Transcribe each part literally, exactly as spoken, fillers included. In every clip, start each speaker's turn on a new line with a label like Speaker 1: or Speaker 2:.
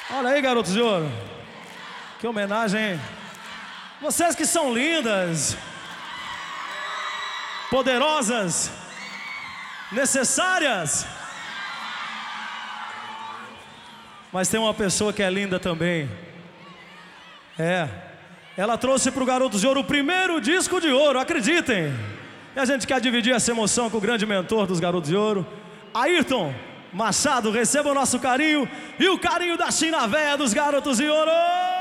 Speaker 1: Olha aí, garotos de ouro. Que homenagem, hein? Vocês que são lindas, poderosas, necessárias. Mas tem uma pessoa que é linda também. É, ela trouxe para o Garotos de Ouro o primeiro disco de ouro, acreditem. E a gente quer dividir essa emoção com o grande mentor dos Garotos de Ouro, Ayrton Machado. Receba o nosso carinho e o carinho da China Véia dos Garotos de Ouro.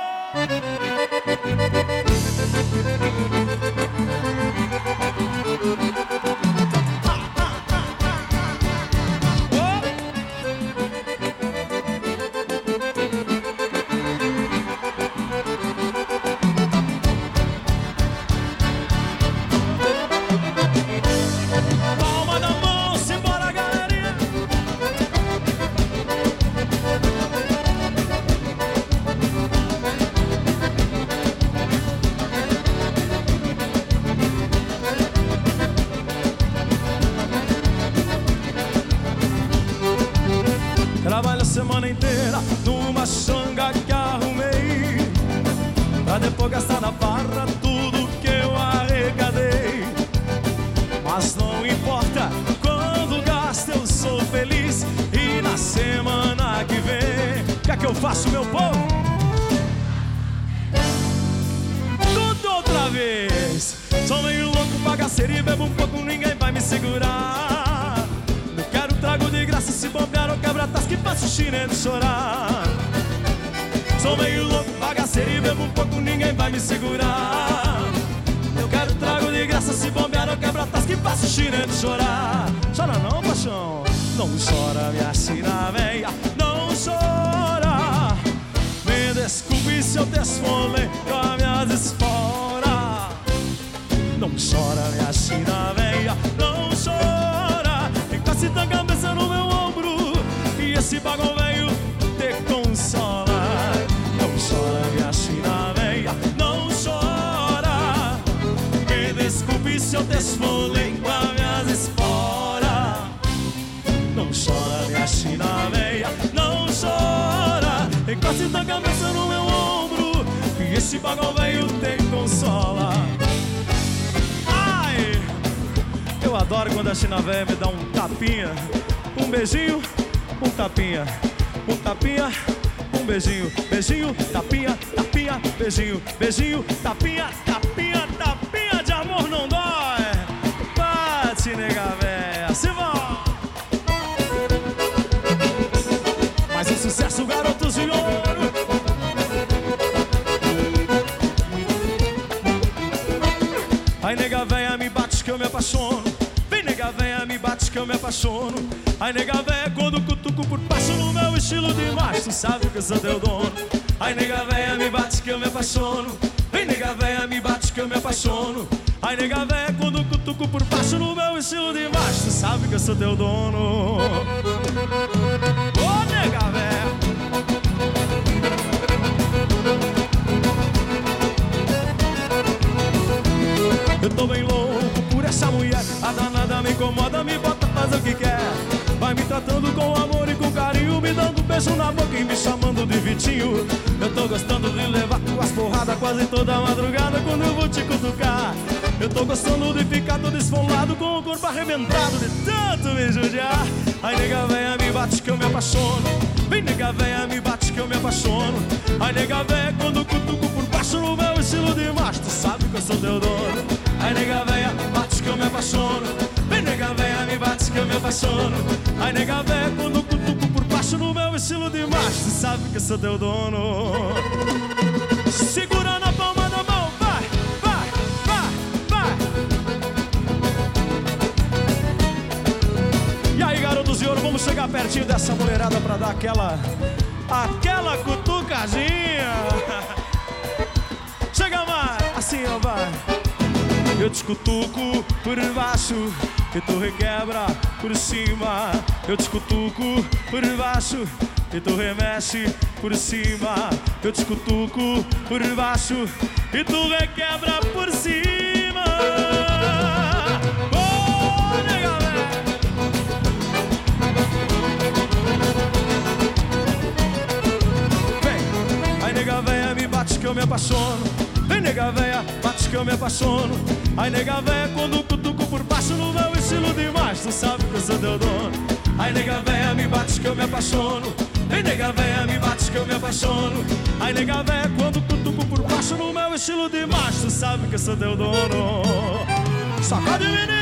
Speaker 2: Trabalho a semana inteira numa xanga que arrumei, pra depois gastar na barra tudo que eu arrecadei. Mas não importa, quando gasto eu sou feliz. E na semana que vem, o que é que eu faço, meu povo? Tudo outra vez. Sou meio louco, bagaceiro e bebo um pouco, ninguém vai me segurar. Trago de graça, se bobear ou quebra-tasca, que faço o chinelo chorar. Sou meio louco, bagaceiro e bebo um pouco, ninguém vai me segurar. Eu quero trago de graça, se bobear ou quebra-tasca, que faço o chinelo chorar. Chora não, paixão, não chora minha China Véia, não chora. Me desculpe se eu desfolei com as minhas esporas. Não chora minha China Véia, não chora. Encosta a cabeça no meu ombro e esse bagulho velho te consola. Não chora minha China Véia, não chora. Me desculpe se eu desfolei com as minhas esporas. Não chora minha China Véia, não chora. Encosta a cabeça no meu ombro e esse bagulho velho te consola. Eu adoro quando a China Véia me dá um tapinha, um beijinho, um tapinha, um tapinha, um beijinho, beijinho, tapinha, tapinha, beijinho, beijinho, tapinha, tapinha, tapinha de amor não dói. Bate, nega véia, se vão. Mais um sucesso, Garotos de Ouro. Ai, nega véia, me bate que eu me apaixono. Vem, nega véia, me bate que eu me apaixono. Ai, nega véia, quando cutuco por baixo no meu estilo de macho, tu sabe que eu sou teu dono. Ai, nega véia, me bate que eu me apaixono. Vem, nega véia, me bate que eu me apaixono. Ai, nega véia, quando cutuco por baixo no meu estilo de macho, tu sabe que eu sou teu dono. Ô, oh, nega véia. Eu tô bem louco por essa mulher, a danada me incomoda, me bota a fazer o que quer. Vai me tratando com amor e com carinho, me dando um beijo na boca e me chamando de Vitinho. Eu tô gostando de levar tuas porradas quase toda madrugada quando eu vou te cutucar. Eu tô gostando de ficar todo esfolado com o corpo arrebentado de tanto me judiar. Ai, nega véia, me bate que eu me apaixono. Vem, nega véia, me bate que eu me apaixono. Ai, nega véia, quando cutuco por baixo no meu estilo de macho, tu sabe que eu sou teu dono. Ai, nega véia, bate que eu me apaixono. Vem, nega véia, me bate que eu me apaixono. Ai, nega véia, quando cutuco por baixo no meu estilo de macho, tu sabe que eu sou teu dono. Segura na palma da mão, vai, vai, vai, vai. E aí, Garotos de Ouro, vamos chegar pertinho dessa mulherada pra dar aquela, aquela cutucadinha. Chega mais, assim ó, vai. Eu te cutuco por baixo e tu requebra por cima. Eu te cutuco por baixo e tu remexe por cima. Eu te cutuco por baixo e tu requebra por cima. Oh, nega véia.
Speaker 1: eu me apaixono. Vem nega véia, bate que eu me apaixono. Ai nega véia, quando cutuco por baixo no meu estilo demais, tu sabe que eu sou teu dono. Ai nega véia, me bate que eu me apaixono. Vem nega véia, me bate que eu me apaixono. Ai nega véia, quando cutuco por baixo no meu estilo demais, tu sabe que eu sou teu dono. Sacode menino.